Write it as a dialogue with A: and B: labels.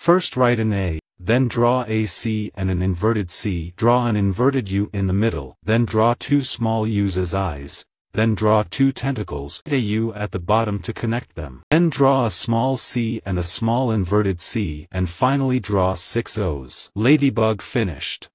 A: First write an A, then draw a C and an inverted C. Draw an inverted U in the middle, then draw two small U's as eyes, then draw two tentacles, a U at the bottom to connect them. Then draw a small C and a small inverted C, and finally draw 6 O's. Ladybug finished.